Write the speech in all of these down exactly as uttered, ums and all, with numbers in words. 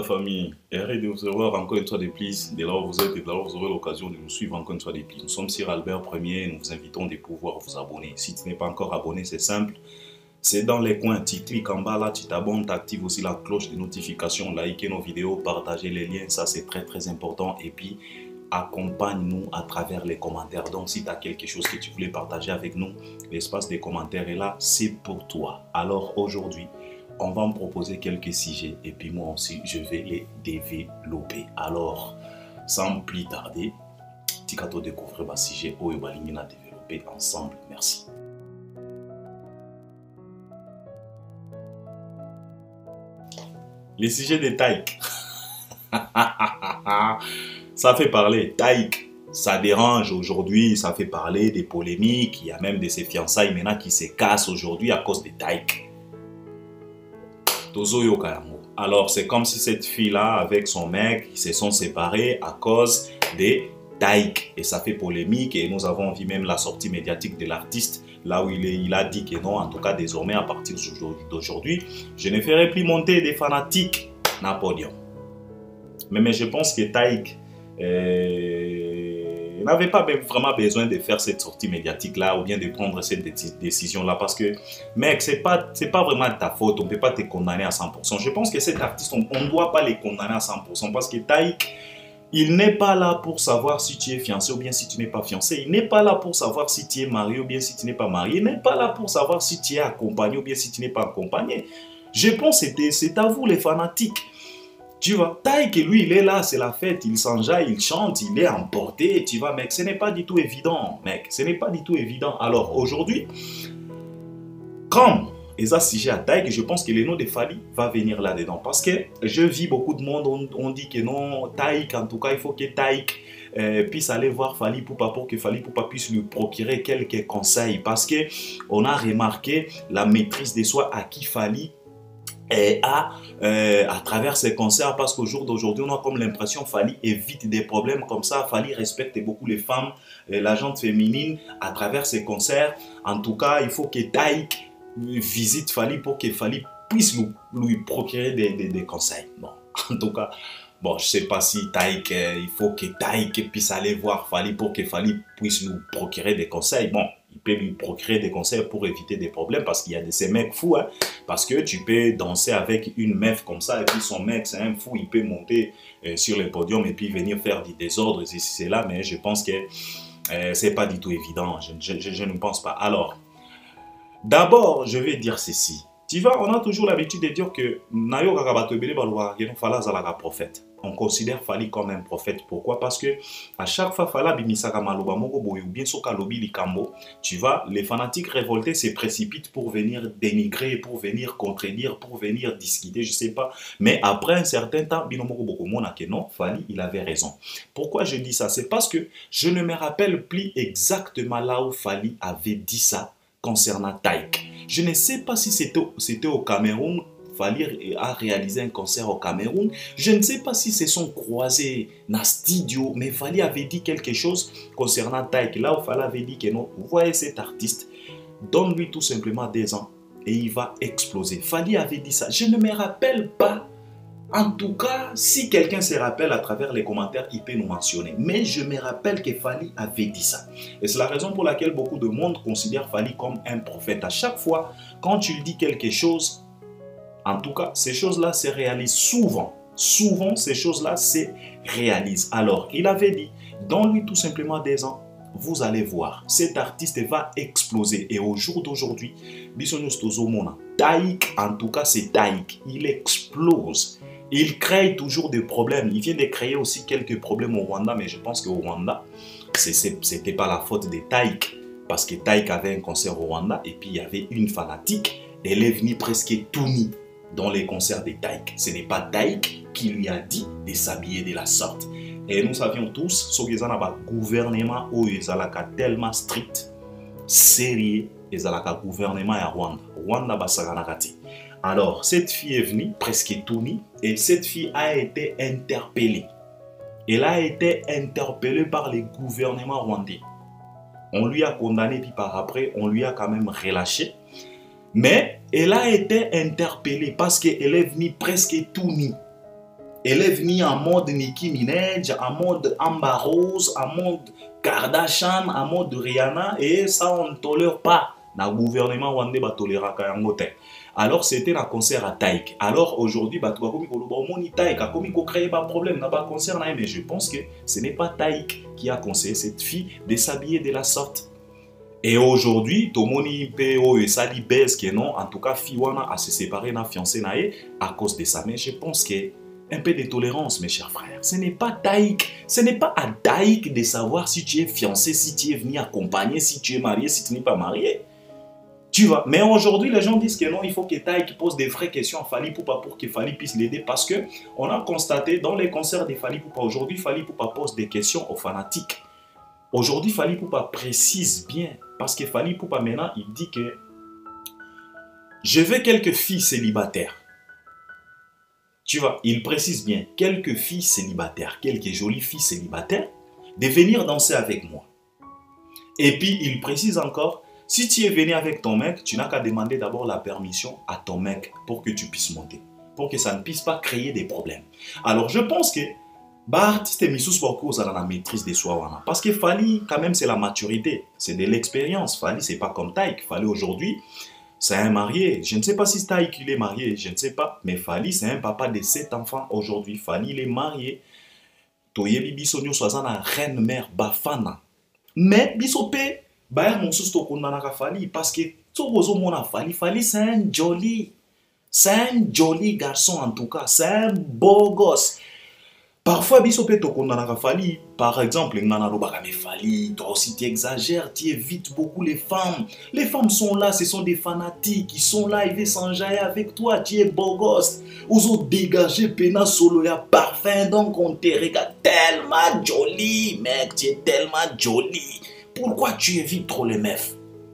famille, et arrêtez de vous revoir encore une fois de plus, de là où vous êtes et de là où vous aurez l'occasion de nous suivre encore une fois de plus. Nous sommes sur Albert Premier et nous vous invitons de pouvoir vous abonner. Si tu n'es pas encore abonné, c'est simple, c'est dans les coins, tu cliques en bas là, tu t'abonnes, tu actives aussi la cloche de notification, likez nos vidéos, partagez les liens, ça c'est très très important. Et puis, accompagne-nous à travers les commentaires. Donc si tu as quelque chose que tu voulais partager avec nous, l'espace des commentaires est là, c'est pour toi. Alors aujourd'hui, on va me proposer quelques sujets et puis moi aussi, je vais les développer. Alors, sans plus tarder, tu vas découvrir un sujet où on va développer ensemble. Merci. Les sujets de Taïk. Ça fait parler. Taïk, ça dérange aujourd'hui, ça fait parler des polémiques. Il y a même de ces fiançailles maintenant qui se cassent aujourd'hui à cause de Taïk. Alors, c'est comme si cette fille-là, avec son mec, ils se sont séparés à cause des Taïk. Et ça fait polémique. Et nous avons vu même la sortie médiatique de l'artiste, là où il, est, il a dit que non, en tout cas, désormais, à partir d'aujourd'hui, je ne ferai plus monter des fanatiques dans le podium. Mais, mais je pense que Taïk euh, n'avait pas vraiment besoin de faire cette sortie médiatique-là ou bien de prendre cette décision-là parce que, mec, ce n'est pas, pas vraiment ta faute, on ne peut pas te condamner à cent pour cent. Je pense que cet artiste, on ne doit pas les condamner à cent pour cent parce que Taïk, il n'est pas là pour savoir si tu es fiancé ou bien si tu n'es pas fiancé. Il n'est pas là pour savoir si tu es marié ou bien si tu n'es pas marié. Il n'est pas là pour savoir si tu es accompagné ou bien si tu n'es pas accompagné. Je pense que c'est à vous les fanatiques. Tu vois, Taïk, lui, il est là, c'est la fête, il s'enjaille, il chante, il est emporté, tu vois, mec, ce n'est pas du tout évident, mec, ce n'est pas du tout évident. Alors, aujourd'hui, comme ils ont sujet à Taïk, je pense que le nom de Fally va venir là-dedans, parce que je vis beaucoup de monde, on, on dit que non, Taïk, en tout cas, il faut que Taïk euh, puisse aller voir Fally Ipupa pour que Fally Ipupa puisse lui procurer quelques conseils, parce que on a remarqué la maîtrise de soi à qui Fally et à, euh, à travers ces concerts, parce qu'au jour d'aujourd'hui, on a comme l'impression Fally évite des problèmes comme ça. Fally respecte beaucoup les femmes, euh, la gente féminine à travers ces concerts. En tout cas, il faut que Taïk visite Fally pour que Fally puisse lui, lui procurer des, des, des conseils. Bon, en tout cas, bon, je ne sais pas si Taïk, euh, il faut que Taïk puisse aller voir Fally pour que Fally puisse nous procurer des conseils. Bon, il peut lui procurer des conseils pour éviter des problèmes parce qu'il y a de ces mecs fous. Hein, parce que tu peux danser avec une meuf comme ça et puis son mec, c'est un fou, il peut monter euh, sur le podium et puis venir faire du désordre ici, c'est là. Mais je pense que euh, ce n'est pas du tout évident. Je, je, je, je ne pense pas. Alors, d'abord, je vais dire ceci. Tu vois, on a toujours l'habitude de dire que Nayo Gagabatobele Balouwa, Fala Zalaga prophète. On considère Fally comme un prophète. Pourquoi? Parce que à chaque fois Fala Bimisaka Maloba Moko Boyo bien Soka Lobi Likambo, tu vois, les fanatiques révoltés se précipitent pour venir dénigrer, pour venir contredire, pour venir discuter, je sais pas. Mais après un certain temps, Binomoko Boko Mona que non, Fally, il avait raison. Pourquoi je dis ça? C'est parce que je ne me rappelle plus exactement là où Fally avait dit ça concernant Taïk. Je ne sais pas si c'était au Cameroun. Fally a réalisé un concert au Cameroun. Je ne sais pas si se sont croisés dans le studio, mais Fally avait dit quelque chose concernant Taïk. Là où Fally avait dit que non, vous voyez cet artiste, donne-lui tout simplement des ans et il va exploser. Fally avait dit ça. Je ne me rappelle pas. En tout cas, si quelqu'un se rappelle à travers les commentaires, il peut nous mentionner. Mais je me rappelle que Fally avait dit ça. Et c'est la raison pour laquelle beaucoup de monde considère Fally comme un prophète. À chaque fois, quand tu dis quelque chose, en tout cas, ces choses-là se réalisent souvent. Souvent, ces choses-là se réalisent. Alors, il avait dit, donne-lui tout simplement des ans. Vous allez voir, cet artiste va exploser. Et au jour d'aujourd'hui, Taïk, en tout cas, c'est Taïk. Il explose. Il crée toujours des problèmes. Il vient de créer aussi quelques problèmes au Rwanda, mais je pense qu'au Rwanda, ce n'était pas la faute de Taïk. Parce que Taïk avait un concert au Rwanda et puis il y avait une fanatique. Elle est venue presque tout nue dans les concerts de Taïk. Ce n'est pas Taïk qui lui a dit de s'habiller de la sorte. Et nous savions tous, ce que le gouvernement est tellement strict, sérieux, et le gouvernement à Rwanda. Rwanda basaganakati. Alors, cette fille est venue presque tout nue et cette fille a été interpellée. Elle a été interpellée par le gouvernement rwandais. On lui a condamné, puis par après, on lui a quand même relâché. Mais elle a été interpellée parce qu'elle est venue presque tout nue. Elle est venue en mode Nicki Minaj, en mode Amber Rose, en mode Kardashian, en mode Rihanna, et ça on ne tolère pas. Le gouvernement rwandais va tolérer ça. Alors c'était un concert à Taïk. Alors aujourd'hui, bah tu vas comme moni Taïk, comme il créer pas problème, n'a pas concert mais je pense que ce n'est pas Taïk qui a conseillé cette fille de s'habiller de la sorte. Et aujourd'hui, tout le monde peut et ça dit baisse que non, en tout cas Fiwana a se séparé na fiancé naé à cause de ça. Mais je pense que un peu de tolérance, mes chers frères. Ce n'est pas Taïk, ce n'est pas à Taïk de savoir si tu es fiancé, si tu es venu accompagner, si tu es marié, si tu n'es pas marié. Tu vois, mais aujourd'hui, les gens disent que non, il faut que Taïk pose des vraies questions à Fally Ipupa pour que Fally puisse l'aider parce que on a constaté dans les concerts de Fally Ipupa, aujourd'hui, Fally Ipupa pose des questions aux fanatiques. Aujourd'hui, Fally Ipupa précise bien parce que Fally Ipupa maintenant, il dit que je veux quelques filles célibataires. Tu vois, il précise bien, quelques filles célibataires, quelques jolies filles célibataires, de venir danser avec moi. Et puis, il précise encore, si tu es venu avec ton mec, tu n'as qu'à demander d'abord la permission à ton mec pour que tu puisses monter, pour que ça ne puisse pas créer des problèmes. Alors, je pense que, bah, artiste et Missous Boko, ça a la maîtrise des soi. Parce que Fally, quand même, c'est la maturité, c'est de l'expérience. Fally, c'est pas comme Taïk. Fally, aujourd'hui, c'est un marié. Je ne sais pas si Taïk, il est marié, je ne sais pas. Mais Fally, c'est un papa de sept enfants aujourd'hui. Fally, il est marié. Toyebi Bissonio Soazana, reine mère Bafana. Mais, Bissopé, bah, mon sous Tokonanaka Fally, parce que Tobozo Mona Fally, Fally, c'est un joli. C'est un joli garçon en tout cas. C'est un beau gosse. Parfois, Bissopé Tokonanaka Fally, par exemple, Nanarobakame Fally, toi aussi tu exagères, tu évites beaucoup les femmes. Les femmes sont là, ce sont des fanatiques, ils sont là, ils veulent s'enjailler avec toi, tu es beau gosse. Ils ont dégagé Pena Solo, il y a parfum, donc on te regarde tellement joli, mec, tu es tellement joli. Pourquoi tu évites trop les meufs?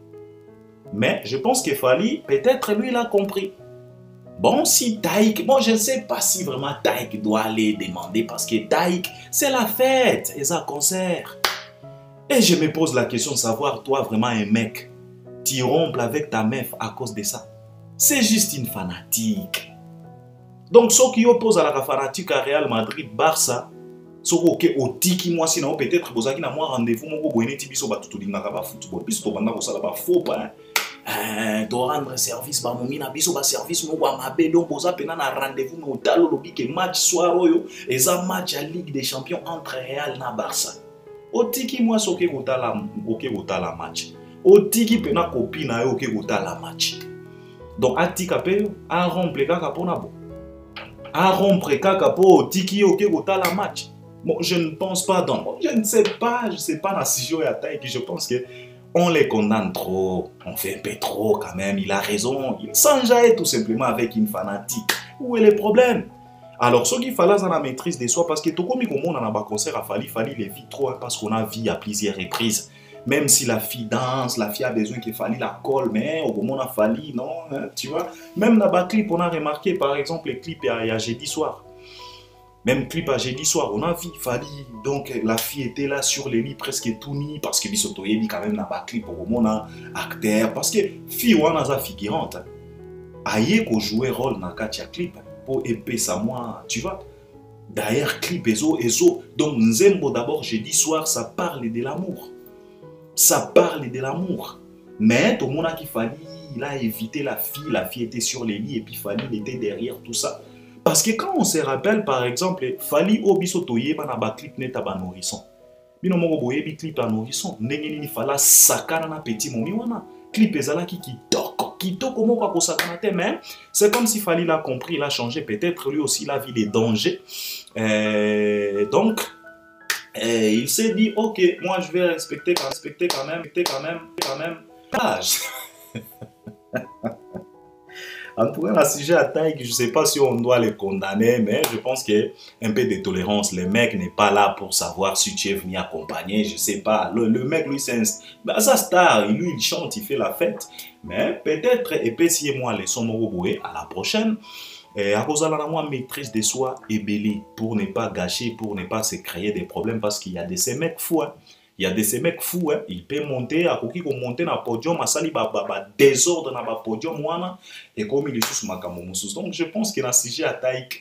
Mais je pense que Fally, peut-être lui, il a compris. Bon, si Taïk, bon, je ne sais pas si vraiment Taïk doit aller demander parce que Taïk, c'est la fête et ça concert. Et je me pose la question de savoir, toi, vraiment un mec, tu rompes avec ta meuf à cause de ça. C'est juste une fanatique. Donc, ceux qui opposent à la fanatique à Real Madrid, Barça, ceux qui ont tiki, moi, sinon, peut-être, vous avez un rendez-vous, moi, vous avez un petit peu de football, puis vous avez un faux pas. Euh, de rendre service ba momina biso ba service mo ba mabe donc boza pena na rendez-vous no talo lobi ke match soir oyo eza match à Ligue des Champions entre Real na Barça. Otiki moi soke kotala oke kotala match. Otiki pena copine na yo oke kotala match. Donc atika pe a rompre kaka pona bo. A rompre kaka po otiki oke kotala match. Bon, je ne pense pas donc je ne sais pas, je sais pas na sijo ya taille que je pense que on les condamne trop, on fait un peu trop quand même, il a raison, il s'enjaille tout simplement avec une fanatique. Où est le problème? Alors, ce qu'il fallait, c'est la maîtrise de soi, parce que tout comme on a un concert à Fally, Fally les vit trop, hein, parce qu'on a vu à plusieurs reprises. Même si la fille danse, la fille a besoin qu'il Fally la colle, mais au moment on a Fally, non, hein, tu vois. Même dans le clip, on a remarqué, par exemple, le clip il y a jeudi soir. Même clip à jeudi soir, on a vu Fally, donc la fille était là sur les lits presque tout nu, parce que Bisoto Yebi quand même n'a pas clip au moment acteur, parce que fille on a sa figurante, aïe qu'on jouait rôle dans le clip, pour épais ça moi, tu vois. D'ailleurs clip ezo ezo, donc Nzembo d'abord jeudi soir, ça parle de l'amour, ça parle de l'amour, mais tout le monde a qui Fally, il a évité la fille, la fille était sur les lits et puis Fally il était derrière tout ça. Parce que quand on se rappelle, par exemple, Fally Obiso Toye, ban aba clip net aba nourrisson. Bino moko boye bi clip à nourrisson. Ndenge nini fala sakana na petit momi wana. Clip ezala ki kitoko, kitoko moko ko sakana te, mais c'est comme si Fally l'a compris, il a changé. Peut-être lui aussi il a vu des dangers. Euh, donc, euh, il s'est dit, ok, moi je vais respecter, respecter quand même, respecter quand même, quand même. Âge. En tout cas, le sujet à taille, je ne sais pas si on doit les condamner, mais je pense qu'un peu de tolérance. Le mec n'est pas là pour savoir si tu es venu accompagner, je ne sais pas. Le, le mec, lui, c'est un ben, sa star. Lui, il chante, il fait la fête. Mais peut-être, et puis si moi, les sommes à la prochaine, et à cause de la moi, maîtrise de soi et belé pour ne pas gâcher, pour ne pas se créer des problèmes, parce qu'il y a de ces mecs fous. Hein. Il y a de ces mecs fous, hein. Il peut monter, à qui monter dans le podium, à sali ba désordre dans le podium, et comme il est sous ma camouflage. Donc je pense que dans le sujet à Taïk,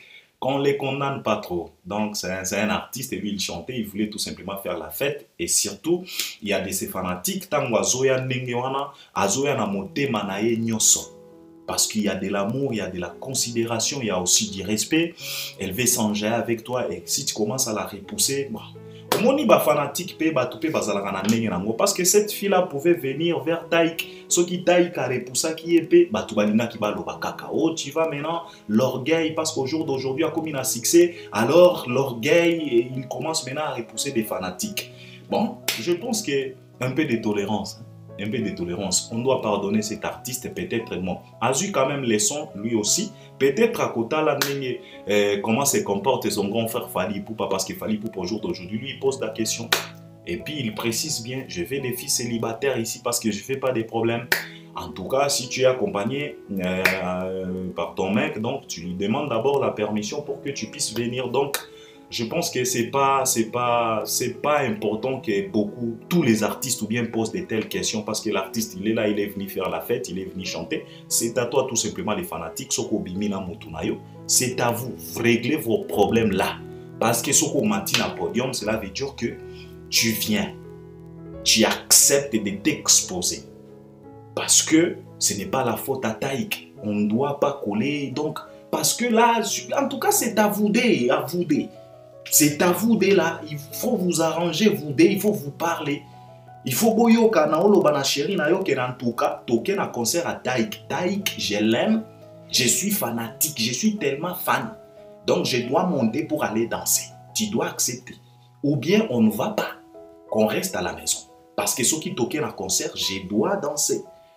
qu'on ne les condamne pas trop. Donc, c'est un, un artiste et lui, il chantait, il voulait tout simplement faire la fête. Et surtout, il y a de ces fanatiques, tango azoya ndenge wana, azoya na motema na ye nyoso. Parce qu'il y a de l'amour, il y a de la considération, il y a aussi du respect. Elle veut s'enjailler avec toi et si tu commences à la repousser, bah, moni ba fanatique pe ba topé bazalaka na ndenge nango parce que cette fille là pouvait venir vers Taïk, ce qui Taïk a repoussé qui épée, bah tout balina qui balo ba cacao, tu vas maintenant l'orgueil parce qu'au jour d'aujourd'hui a comme il a succès, alors l'orgueil il commence maintenant à repousser des fanatiques. Bon, je pense que un peu de tolérance. Un peu de tolérance. On doit pardonner cet artiste, peut-être bon. A eu quand même les sons, lui aussi. Peut-être à côté là, euh, comment se comporte son grand frère Fally Ipupa, parce que Fally Ipupa au jour d'aujourd'hui, lui, il pose la question. Et puis il précise bien, je fais des filles célibataires ici parce que je ne fais pas des problèmes. En tout cas, si tu es accompagné euh, par ton mec, donc tu lui demandes d'abord la permission pour que tu puisses venir. Donc, je pense que c'est pas, c'est pas, c'est pas important que beaucoup, tous les artistes ou bien posent de telles questions parce que l'artiste, il est là, il est venu faire la fête, il est venu chanter. C'est à toi tout simplement les fanatiques, Soko Bimina Mutunayo. C'est à vous, réglez vos problèmes là. Parce que Soko Matina Podium, cela veut dire que tu viens, tu acceptes de t'exposer. Parce que ce n'est pas la faute à Taïk. On ne doit pas coller. Donc, parce que là, en tout cas, c'est à vous deux, à vous deux. C'est à vous deux là, il faut vous arranger, vous deux, il faut vous parler. Il faut boyoka na olo bana chéri na yo ke en tout cas, toke na concert à Taïk. Taïk, je l'aime, je suis fanatique, je suis tellement fan. Donc je dois monter pour aller danser. Tu dois accepter. Ou bien on ne va pas, qu'on reste à la maison. Parce que ceux qui toquent na concert, je dois danser.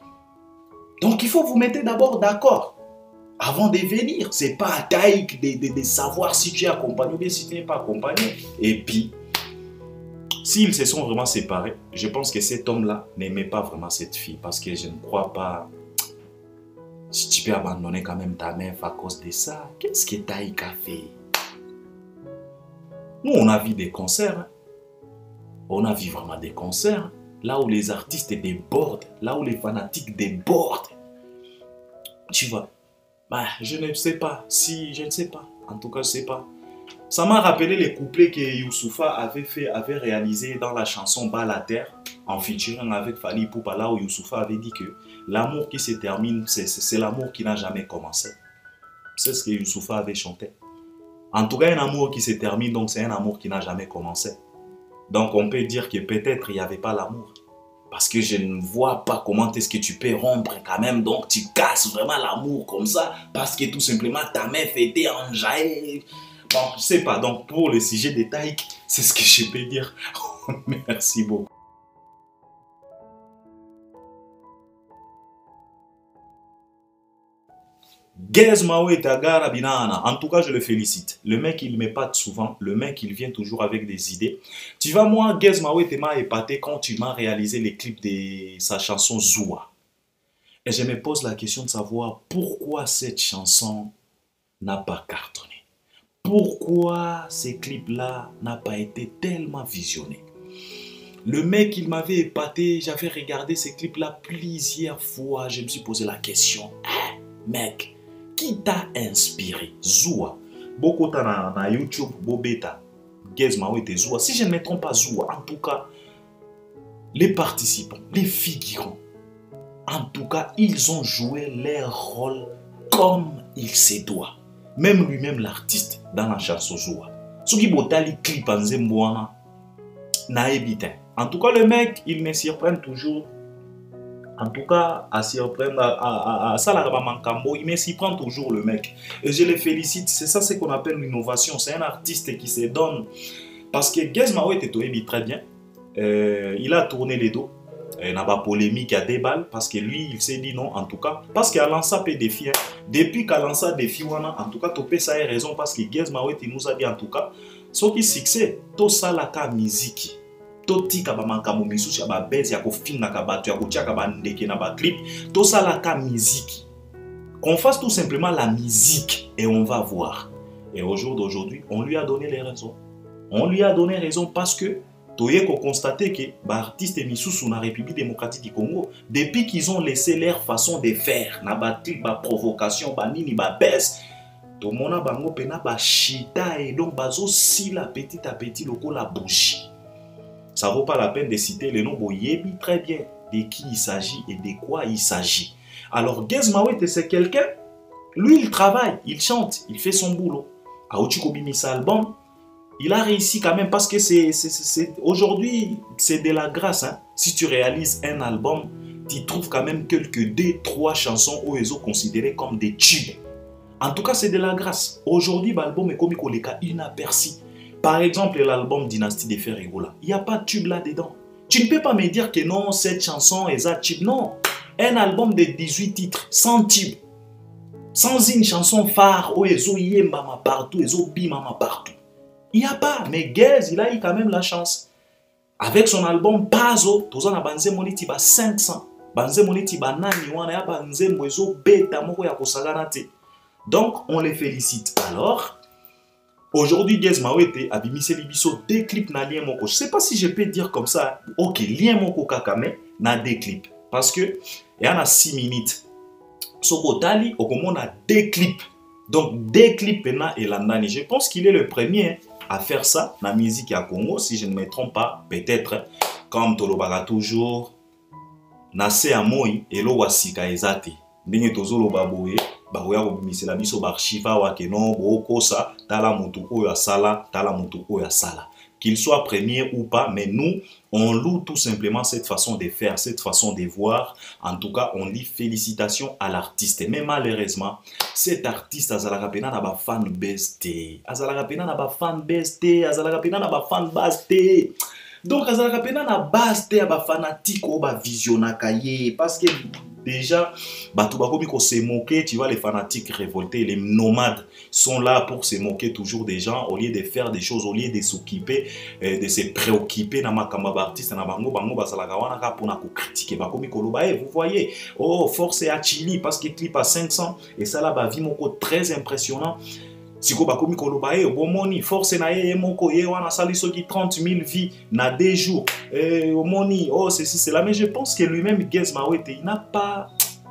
Donc il faut vous mettre d'abord d'accord. Avant de venir, ce n'est pas à Taïk de, de, de savoir si tu es accompagné ou bien si tu n'es pas accompagné. Et puis, s'ils se sont vraiment séparés, je pense que cet homme-là n'aimait pas vraiment cette fille. Parce que je ne crois pas, si tu peux abandonner quand même ta meuf à cause de ça, qu'est-ce que Taïk a fait? Nous, on a vu des concerts. Hein. On a vu vraiment des concerts. Là où les artistes débordent, là où les fanatiques débordent. Tu vois. Bah, je ne sais pas, si, je ne sais pas, en tout cas, je ne sais pas. Ça m'a rappelé les couplets que Youssoupha avait fait, avait réalisé dans la chanson Bas la Terre, en featuring avec Fally Ipupa, là où Youssoupha avait dit que l'amour qui se termine, c'est l'amour qui n'a jamais commencé. C'est ce que Youssoupha avait chanté. En tout cas, un amour qui se termine, donc c'est un amour qui n'a jamais commencé. Donc on peut dire que peut-être il n'y avait pas l'amour. Parce que je ne vois pas comment est-ce que tu peux rompre quand même. Donc tu casses vraiment l'amour comme ça. Parce que tout simplement ta meuf était enjaillée. Bon, je ne sais pas. Donc pour le sujet de Taïk, c'est ce que je peux dire. Merci beaucoup. Gez Mawe Tagara Binana, en tout cas je le félicite. Le mec il m'épate souvent, le mec il vient toujours avec des idées. Tu vois moi, Gez Mawe m'a épaté quand tu m'as réalisé les clips de sa chanson Zoua. Et je me pose la question de savoir pourquoi cette chanson n'a pas cartonné. Pourquoi ces clips-là n'ont pas été tellement visionnés. Le mec il m'avait épaté, j'avais regardé ces clips-là plusieurs fois. Je me suis posé la question, hein, mec, qui t'a inspiré? Zoua. Beaucoup na, na YouTube, Bobeta, Gez Mawe te Zoua. Si je ne me trompe pas, Zoua, en tout cas, les participants, les figurants, en tout cas, ils ont joué leur rôle comme il se doit. Même lui-même, l'artiste, dans la chanson Zoua. Ce qui botali clip en Zembouana, n'a évité. En tout cas, le mec, il me surprend toujours. En tout cas, à surprendre, à, à, à ça, il me s'y prend toujours le mec. Et je le félicite, c'est ça ce qu'on appelle l'innovation. C'est un artiste qui se donne. Parce que Gez Mawe était très bien. Euh, il a tourné les dos. Il n'a pas polémique à des balles. Parce que lui, il s'est dit non, en tout cas. Parce qu'il a lancé un défi. Hein. Depuis qu'il a lancé un défi, en tout cas, Topé, ça a raison. Parce que Gez Mawe nous a dit en tout cas, ce qui succès, tout ça, la musique. Toti kabamanka misusu ya babezi ya kofinga kabatu ya kotia kabandeke na ba clip tout ça la ka musique qu'on fasse tout simplement la musique et on va voir. Et au jour d'aujourd'hui on lui a donné les raisons, on lui a donné raison parce que toye ko constater que ba artiste misusu na République démocratique du Congo depuis qu'ils ont laissé leur façon de faire na ba clip ba provocation ba nini ba baisse tomona bango pena ba chita et donc bazo sila petit à petit loko la bougie. Ça vaut pas la peine de citer les noms, boyebi très bien de qui il s'agit et de quoi il s'agit. Alors Gez Mawete c'est quelqu'un, lui il travaille, il chante, il fait son boulot. Aouti Kobimisa album, il a réussi quand même parce que c'est aujourd'hui c'est de la grâce. Hein. Si tu réalises un album, tu trouves quand même quelques deux, trois chansons où ils sont considérées comme des tubes. En tout cas, c'est de la grâce. Aujourd'hui, l'album est comme inaperçu. Par exemple, l'album Dynastie des Ferrigola, il n'y a pas de tube là-dedans. Tu ne peux pas me dire que non, cette chanson est un tube. Non, un album de dix-huit titres, sans tube, sans une chanson phare où ils ont yembama partout, ils ont bimama partout. Il n'y a pas, mais Gez, il a eu quand même la chance. Avec son album Pazo, tous en a banzé moniti ba cinq cents. Banzé moniti ba nani wana ya banzé mwezo beta moko ya kosaganate. Donc, on les félicite. Alors, aujourd'hui, Gez Mawete a bimisé libiso deux clips na lien moko. Je ne sais pas si je peux dire comme ça. Ok, lien moko kakame na deux clips. Parce que, il y en a six minutes. Soko tali, on a deux clips. Donc, deux clips pena et landani. Je pense qu'il est le premier à faire ça dans la musique à Congo, si je ne me trompe pas, peut-être, comme Tolobara toujours, Nase Amoi et Lowasika Ezate. Ndenge tozolo baboye, baroya kobimisela biso barchiva wakeno, bokosa, tala mutu oyo asala, tala mutu oyo asala. Qu'il soit premier ou pas, mais nous, on loue tout simplement cette façon de faire, cette façon de voir. En tout cas, on dit félicitations à l'artiste. Mais malheureusement, cet artiste, Azala Pena n'a pas fan best. Azala Pena n'a pas fan best. Azala Pena n'a pas fan best. Donc, Azala Pena n'a pas fan fanatique ou visionnaire. Parce que déjà, Batoubakomi se moquer, tu vois, les fanatiques révoltés, les nomades sont là pour se moquer toujours des gens au lieu de faire des choses, au lieu de s'occuper, euh, de se préoccuper dans ma kamba artiste, dans bango bango basalagawana pour na critiquer. Bakomi koloba, vous voyez, oh force à Chili parce que clip à cinq cents et ça là ba vie moko très impressionnant. Siko bakomi koloba, eh bomoni force na ye moko ye wana sali soki trente mille vies na deux jours. Eh omoni oh c'est c'est là mais je pense que lui-même Gez Mawete il n'a pas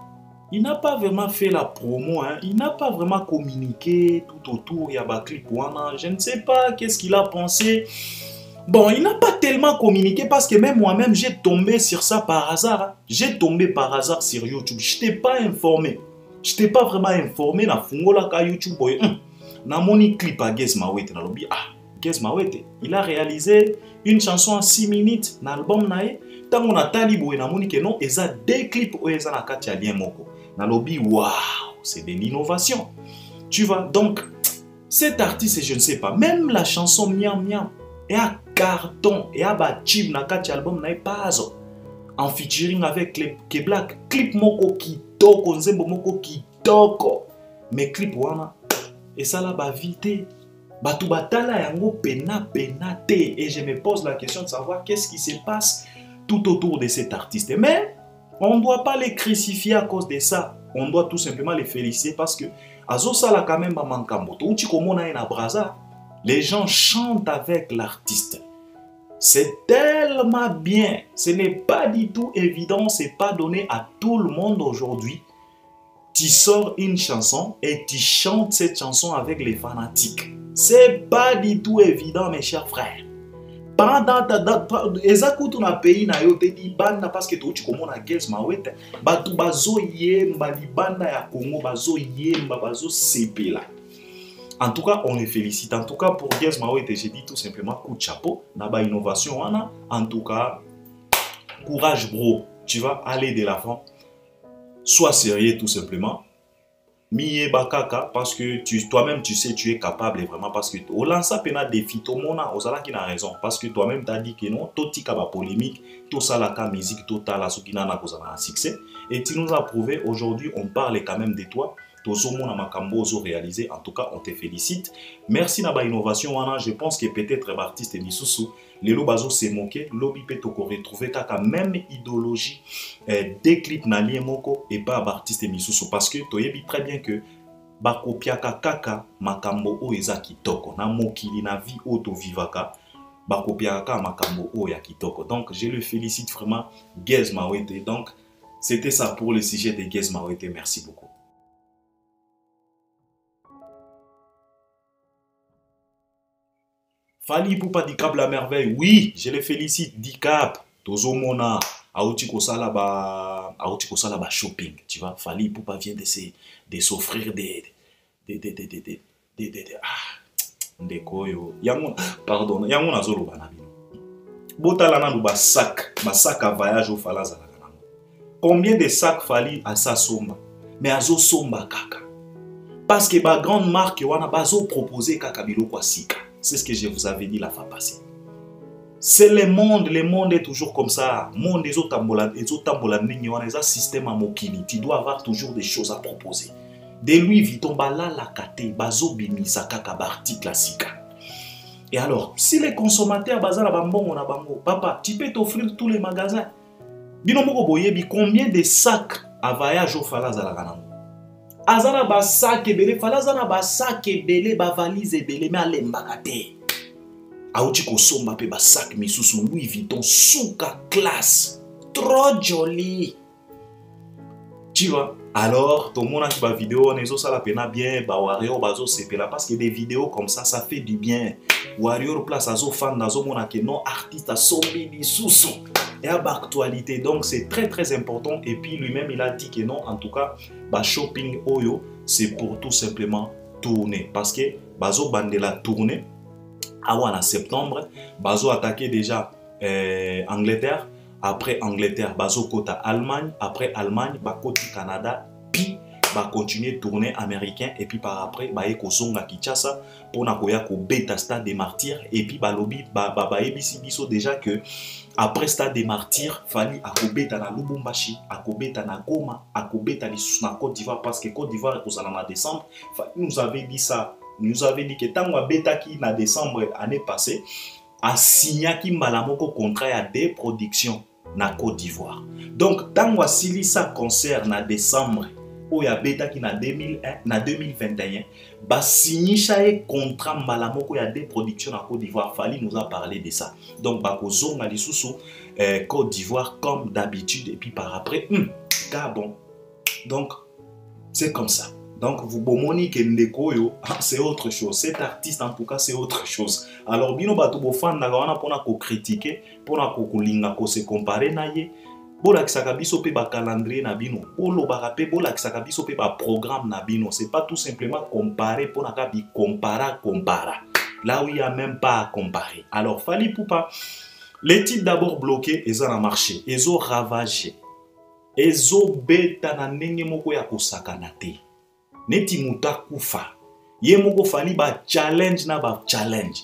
il n'a pas vraiment fait la promo, hein. Il n'a pas vraiment communiqué tout autour, il y a un clip wana, je ne sais pas qu'est-ce qu'il a pensé. Bon, il n'a pas tellement communiqué parce que même moi-même j'ai tombé sur ça par hasard. Hein. J'ai tombé par hasard sur YouTube, je t'ai pas informé. Je t'ai pas vraiment informé na fungola ka YouTube boy. Hum. Na moni clip à Gez Mawete na lobi ah Gez Mawete il a réalisé une chanson en six minutes dans l'album nae tant on a talibo et na moni que non eza deux clips où eza na kati ya lien moko na lobi waouh c'est de l'innovation tu vois donc cet artiste je ne sais pas même la chanson Miam Miam et à carton et à ba tube na kati album nae Pazo en featuring avec les K-Black clip moko kitoko nzembo moko kitoko mais clip wana et ça là va vite. Batu batala yango pena pena te. Et je me pose la question de savoir qu'est-ce qui se passe tout autour de cet artiste. Mais on ne doit pas les crucifier à cause de ça. On doit tout simplement les féliciter parce que azo sala quand même ba mankamboto. Uti komona na braza. Les gens chantent avec l'artiste. C'est tellement bien. Ce n'est pas du tout évident. C'est pas donné à tout le monde aujourd'hui. Tu sors une chanson et tu chantes cette chanson avec les fanatiques. C'est pas du tout évident, mes chers frères. Pendant ta exactement na pays na yo te di banda parce que tu comme on a Gez Mawete, batu bazo yemba li banda ya Congo bazo yemba bazo sepela. En tout cas, on les félicite. En tout cas, pour Gez Mawete, j'ai dit tout simplement coup de chapeau, na ba innovation wana. En tout cas, courage bro, tu vas aller de l'avant. Sois sérieux tout simplement. Miye bakaka parce que tu toi-même tu sais tu es capable et vraiment parce que au lança pena défi to mona osala qui n'a raison parce que toi-même tu as dit que non tout tika ba polémique tout ça la ka musique total la sukina na kozala un succès et tu nous as prouvé aujourd'hui on parle quand même de toi. Tozomona makambo ozo réalisé en tout cas on te félicite. Merci na ba innovation wana je pense que peut-être l'artiste misusu lelo bazo se moquer lobi pe to ko retrouver kaka même idéologie eh, des clips na lien moko et pas artiste misusu parce que toyebi très bien que ba kopiaka kaka makambo o eza kitoko na mokili na vie auto vivaka ba kopiaka makambo o ya kitoko. Donc je le félicite vraiment Gez Mawete. Donc c'était ça pour le sujet de Gez Mawete. Merci beaucoup. Fali Poupa Dicap la merveille. Oui, je les félicite. Dicap, Tozo Mona, Aouti Kosala ba, Aouti Kosala ba shopping. Tu vois, Fali Poupa vient de se, de s'offrir des, des, des, des, des, des, des, des, des, ah, des koyo. Yangon, pardon, yangon azolo banabi. Botalana nou ba sac, ba sac à voyage au Falaza. Combien de sacs Fali à sa somba? Mais azo somba kaka. Parce que ba grande marque wana bazo proposer kaka biloko sika. C'est ce que je vous avais dit la fois passée. C'est le monde, le monde est toujours comme ça. Le monde des autres un système à mokili. Tu dois avoir toujours des choses à proposer. De Louis Vuitton, bala la kate, bazo bimi sakaka barti classique. Et alors, si les consommateurs bazar bambon on a bango, papa, tu peux t'offrir tous les magasins. Binomoko boyebi, combien de sacs à voyage au Falaza la ganamo? Azana ba sac ebele, Falazana ba sac ebele, ba valise ebele, mais ale mbakate. Aouti kosomba pe ba sac misusu Louis Vuitton, souka classe, trop joli. Tu vois? Alors, tout le monde qui va vidéo, on est ça la peine bien, bah Warrior bazo sepela parce que des vidéos comme ça, ça fait du bien. Warrior place azo fan nazo mona que non artiste a sombi di sous et à actualité. Donc c'est très très important et puis lui-même il a dit que non en tout cas, bah shopping oyo c'est pour tout simplement tourner parce que bazo bandela tourner en septembre, bazo attaqué déjà euh, Angleterre. Après Angleterre, bazo kota Allemagne. Après Allemagne, ba koti Canada. Puis, ba continuer tourner américain. Et puis par après, ba eko zonga Kinshasa pour na koya ko beta Stade des Martyrs. Et puis ba lobby, ba ba ba ebisi biso déjà que après Stade des Martyrs, fali ako beta na Lubumbashi, ako beta na Goma, ako beta na Côte d'Ivoire parce que Côte d'Ivoire est en décembre. Nous avait dit ça. Nous avait dit que tant que beta qui na décembre année passée a signé qui malamoko contrat à des productions na Côte d'Ivoire. Donc, tant que si ça concerne en décembre, ou ya beta qui na deux mille un, na deux mille vingt et un, ba signé chaque contrat malamoko ya des productions na Côte d'Ivoire. Fali nous a parlé de ça. Donc, ba ko zonga li sous Côte d'Ivoire comme d'habitude et puis par après, hum, Gabon. Donc, c'est comme ça. Donc, vous bomoni que Ndekoyo, c'est autre chose. Cet artiste, en tout cas, c'est autre chose. Alors, bino bato bo fan na wana pona ko critiquer, pona ko kulinga ko se comparer na ye. Bola kisaka biso pe ba calendrier na bino. Bolo ba rapé bola kisaka biso pe ba programme na bino. C'est pas tout simplement comparer pona ka bi compara compara. Là où il y a même pas à comparer. Alors, Fali Poupa, les titres d'abord bloqués, ils ont marché, ils ont ravagé. Ils ont beta na ndenge moko ya kosakana te. Neti muta kufa. Ye moko fali ba challenge na ba challenge.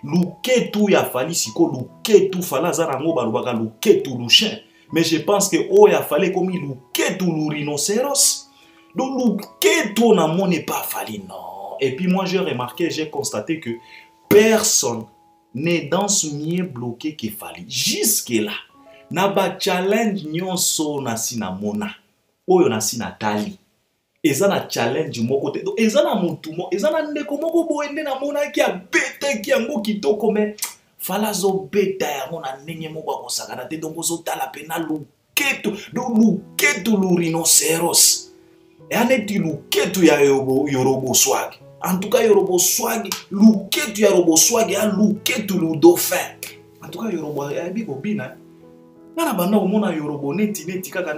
Luketu ya fali siko luketu fala zarango ba lubaka luketu lushin. Mais je pense que oh ya fallait comme luketu lu rhinocéros. Donc luketu na mon n'est pas fali non. Et puis moi j'ai remarqué, j'ai constaté que personne n'est dans ce mieux bloqué que fali. Jusque là. Na ba challenge nyonso na sina mona. Oyo na sina tali. Ezana challenge moko te. Donc ezana mutu mo, ezana ndeko moko boende na mona ki a bete ki yango kitoko me fala zo beta ya mona ndenge moko ko sakana te donc zo tala pena luketu do luketu lu rhinocéros. Et aneti luketu ya yorobo yorobo swag. En tout cas yorobo swag, luketu ya yorobo swag ya luketu lu dauphin. En tout cas yorobo ya bi bobina. Nana banda mona yorobo neti neti kaka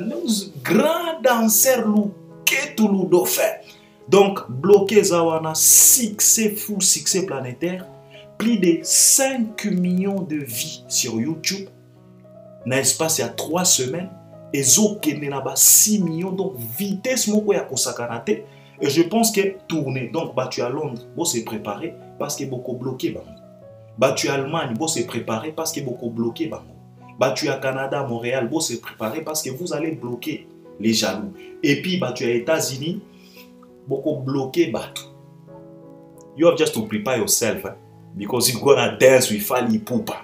grand danseur lu tout le dauphin. Donc, bloqué Zawana, succès fou, succès planétaire, plus de cinq millions de vies sur YouTube. N'est-ce pas, il y a trois semaines, et Zokenenaba six millions, donc vitesse moko ya kosakanate. Et je pense que tourner, donc battu à Londres, bon c'est préparé parce que beaucoup bloqué bango. Battu à Allemagne, bon c'est préparé parce que beaucoup bloqué bango. Battu à Canada, Montréal, bon c'est préparé parce que vous allez bloquer les jaloux. Et puis, bah, tu es aux États-Unis, beaucoup bloqué, bah. You have just to prepare yourself, hein, because you're gonna dance with Fali Poupa.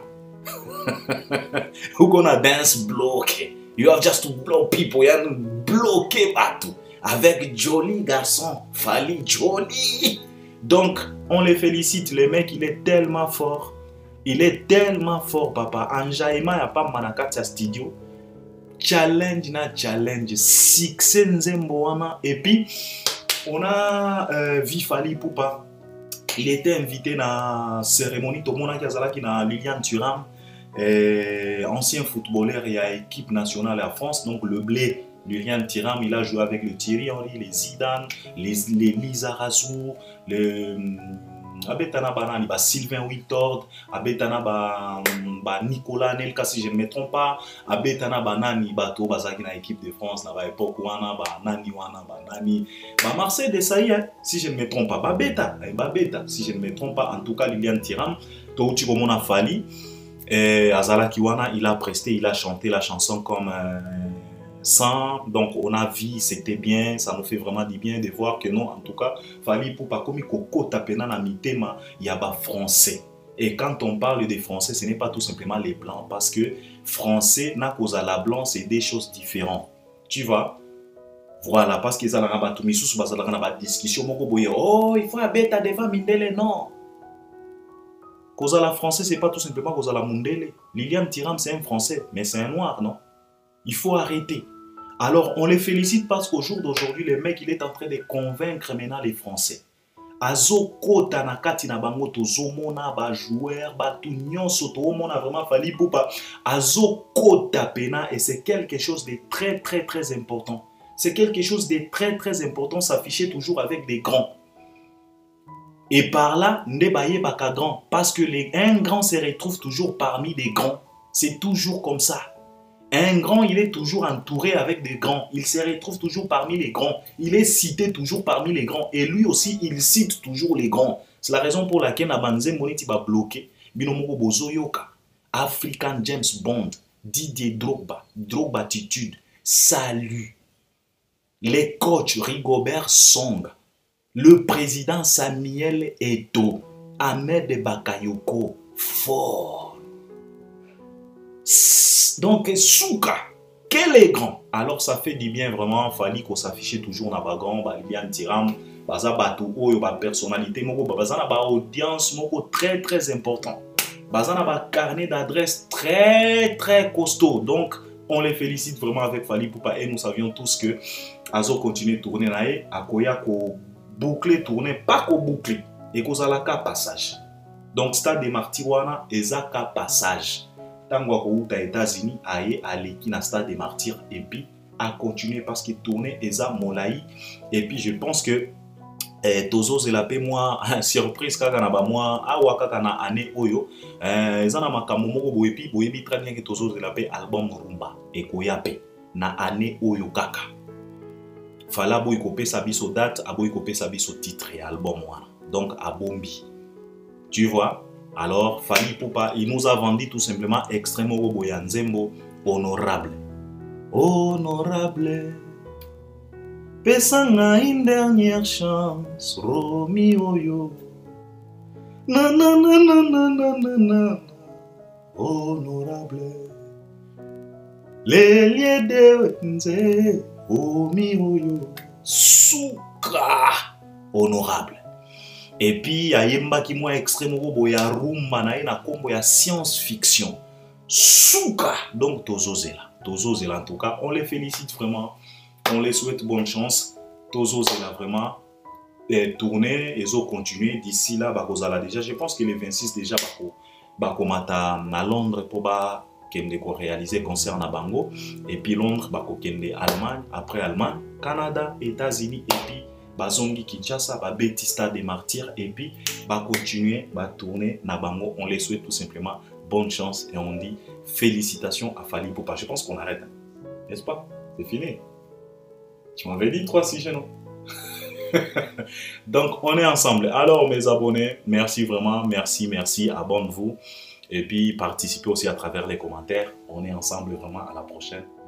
You're gonna dance bloqué. You have just to block people, you have to bloquer partout. Avec joli garçon, Fali joli. Donc, on les félicite, le mec, il est tellement fort. Il est tellement fort, papa. En Jaïma, il n'y a pas Manakatia Studio. Challenge na challenge, succès nzembo wana. Et puis on a euh, vu Fali Poupa il était invité dans la cérémonie, tout le monde qui a Lilian Thuram, eh, ancien footballeur et à l'équipe nationale à France, donc le blé. Lilian Thuram, il a joué avec le Thierry Henry, les Zidane, les, les Lisa Razou, le Abetana Banani, bah, Sylvain Whitord, Abetana ba, ba Nicolas Nelka, si je ne me trompe pas, Abetana Banani, Bato Bazaki na équipe de France, na ba époque wana, ba Nani wana, ba Nani, ba Marseille de Saïa, si je ne me trompe pas, ba Beta, ba Beta, si je ne me trompe pas, en tout cas Lilian Thuram, Touti Komona Fali, Azala Kiwana, il a presté, il a chanté la chanson comme euh, sans, donc on a vu, c'était bien, ça nous fait vraiment du bien de voir que non, en tout cas, Fali Poupa comme Koko Tapena na mitema, il y a pas français. Et quand on parle des français, ce n'est pas tout simplement les blancs, parce que français, n'a cause à la blanc, c'est des choses différentes. Tu vois? Voilà, parce qu'ils ont la discussion, oh, il faut un bêta devant Mindele, non. Cause à la français, c'est pas tout simplement cause à la Mundele. Lilian Thuram, c'est un français, mais c'est un noir, non? Il faut arrêter. Alors, on les félicite parce qu'au jour d'aujourd'hui, le mec, il est en train de convaincre maintenant les Français. Azo kota na kati na bango tozomona ba joueur ba tout nyonso tozomona vraiment Fally Ipupa azo kota pena et c'est quelque chose de très très très important. C'est quelque chose de très très important s'afficher toujours avec des grands. Et par là, ndebaye baka grand parce que les un grand se retrouve toujours parmi des grands. C'est toujours comme ça. Un grand, il est toujours entouré avec des grands. Il se retrouve toujours parmi les grands. Il est cité toujours parmi les grands. Et lui aussi, il cite toujours les grands. C'est la raison pour laquelle Nabanze Moniti va bloquer. Binomoko Bozoyoka, African James Bond, Didier Drogba, Drogba Attitude, Salut, les coachs Rigobert Song, le président Samuel Eto'o, Ahmed Bakayoko, fort. Donc, Souka, quel est grand? Alors, ça fait du bien vraiment. Fallait qu'on s'affiche toujours dans le grand. Lilian Thuram, baza batou oyo ba personnalité, moko baza na ba audience moko très très important. Baza na ba carnet d'adresse très très costaud. Donc, on les félicite vraiment avec Fally Ipupa et nous savions tous que Azo continue de tourner là et Akoya ko boucler tourner pas ko boucler et ko zalaka passage. Donc, stade de Martiwana ezaka passage. Tango aux États-Unis aille à l'équipe stade des martyrs et puis à continuer parce qu'il tournait Eza Molaï et puis je pense que eh, Tozo Zelapé moi surprise quand on a moi awa quand on a année oyo eh zana makamu moko boyebi boyebi très bien que Tozo Zelapé album rumba et koyape na année oyo kaka fala boy kopé sa biso date aboy kopé sa biso titre et album wana donc à Bombi tu vois. Alors, Fally Ipupa, il nous a vendu tout simplement extrêmement Boyanzembo, honorable. Honorable. Pesanga une dernière chance, Romi Oyo. Na na na na na na na na. Honorable. Les liens de Wenze, Romi Oyo. Souka. Honorable. Et puis, il y a Yemba qui m'a extrêmement beau, il y a Rumba, il y a combo, il y a science-fiction. Souka! Donc, Tozo Zela. Tozo Zela, en tout cas, on les félicite vraiment. On les souhaite bonne chance. Tozo Zela, vraiment, eh, tourner et zo continuer. D'ici là, bah, déjà, je pense que les vingt-six déjà, bah, comme à Londres, pour bah, réaliser concert à Bango. Et puis, Londres, bah, Allemagne. Après Allemagne, Canada, États-Unis, et puis, Bazongi Kinshasa, ba Betty Stade des Martyrs et puis va continuer va tourner na bango. On les souhaite tout simplement bonne chance et on dit félicitations à Fally Ipupa. Je pense qu'on arrête, n'est-ce pas? C'est fini. Tu m'avais dit trois six non? Donc on est ensemble. Alors mes abonnés, merci vraiment, merci, merci, abonnez-vous et puis participez aussi à travers les commentaires. On est ensemble vraiment, à la prochaine.